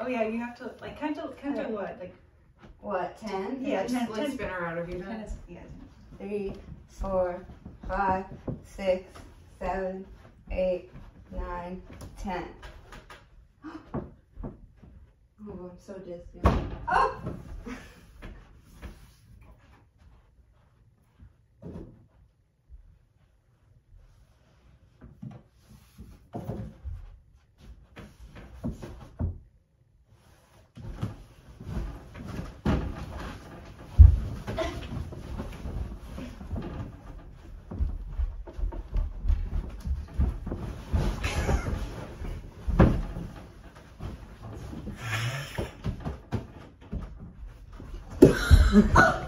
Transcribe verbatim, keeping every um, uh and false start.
Oh yeah, you have to like count to count to what? Like what? Ten? Yeah, ten. Split spinner out of you. ten is, yeah. Three, four, five, six, seven, eight, nine, ten. Oh, I'm so dizzy. Oh! Oh!